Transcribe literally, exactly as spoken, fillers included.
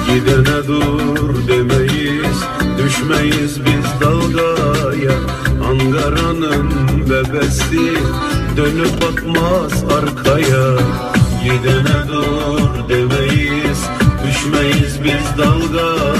Gidene dur demeyiz, düşmeyiz biz dalgaya. Ankara'nın bebesi dönüp bakmaz arkaya. Gidene dur demeyiz, düşmeyiz biz dalgaya.